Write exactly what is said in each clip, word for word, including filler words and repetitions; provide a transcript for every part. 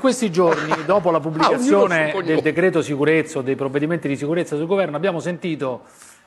In questi giorni, dopo la pubblicazione ah, del decreto sicurezza o dei provvedimenti di sicurezza sul governo, abbiamo sentito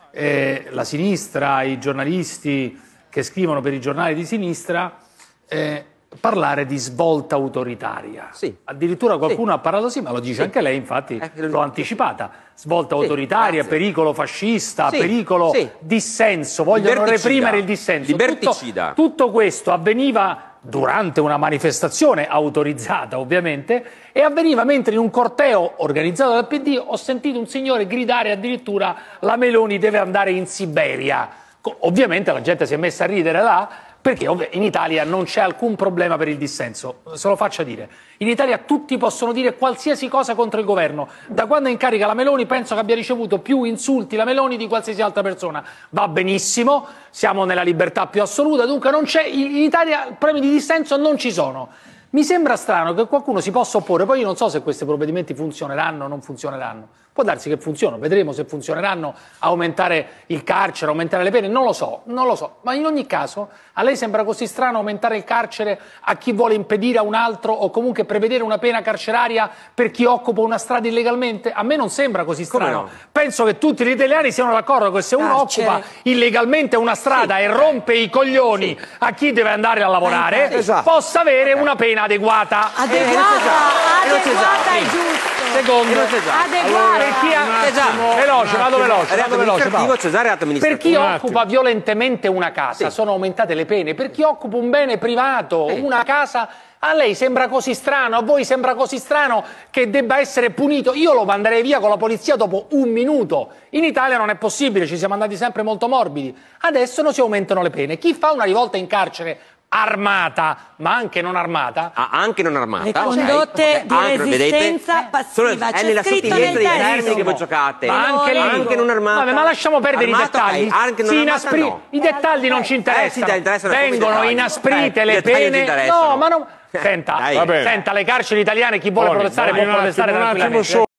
eh, la sinistra, i giornalisti che scrivono per i giornali di sinistra eh, parlare di svolta autoritaria. Sì. Addirittura qualcuno sì. ha parlato sì, ma lo dice sì. anche lei, infatti eh, l'ho anticipata. Svolta sì, autoritaria, grazie. pericolo fascista, sì, pericolo sì. dissenso, vogliono reprimere il dissenso. Liberticida. Tutto, tutto questo avveniva durante una manifestazione autorizzata ovviamente e avveniva mentre in un corteo organizzato dal P D ho sentito un signore gridare addirittura la Meloni deve andare in Siberia. Ovviamente la gente si è messa a ridere là perché in Italia non c'è alcun problema per il dissenso, se lo faccia dire. In Italia tutti possono dire qualsiasi cosa contro il governo. Da quando è in carica la Meloni penso che abbia ricevuto più insulti la Meloni di qualsiasi altra persona. Va benissimo, siamo nella libertà più assoluta, dunque non c'è, in Italia problemi di dissenso non ci sono. Mi sembra strano che qualcuno si possa opporre, poi io non so se questi provvedimenti funzioneranno o non funzioneranno. Può darsi che funzionino, vedremo se funzioneranno, aumentare il carcere, aumentare le pene, non lo so, non lo so. Ma in ogni caso, a lei sembra così strano aumentare il carcere a chi vuole impedire a un altro o comunque prevedere una pena carceraria per chi occupa una strada illegalmente? A me non sembra così strano. No? Penso che tutti gli italiani siano d'accordo che se uno carcere. occupa illegalmente una strada sì. e rompe i coglioni sì. a chi deve andare a lavorare, eh, esatto. possa avere okay. una pena adeguata. Adeguata, eh, adeguata è giusto. Secondo, adeguata. Per chi ha... Esatto. Veloce, vado veloce, vado veloce Cesare, per chi occupa violentemente una casa sì. sono aumentate le pene, per chi occupa un bene privato, sì. una casa, a lei sembra così strano, a voi sembra così strano che debba essere punito? Io lo manderei via con la polizia dopo un minuto. In Italia non è possibile, ci siamo andati sempre molto morbidi. Adesso non si aumentano le pene. Chi fa una rivolta in carcere armata, ma anche non armata, ah, anche non armata, le condotte okay. di resistenza passiva, è nella sottigliezza dei termini che voi giocate, ma anche, lì, anche non armata. Vabbè, ma lasciamo perdere armata, i dettagli. Okay. Anche non si armata, inaspri... no. I dettagli non ci interessano. Eh, sì, vengono inasprite eh, le pene. No, ma non. Senta, senta, le carceri italiane chi vuole protestare può protestare tranquillamente.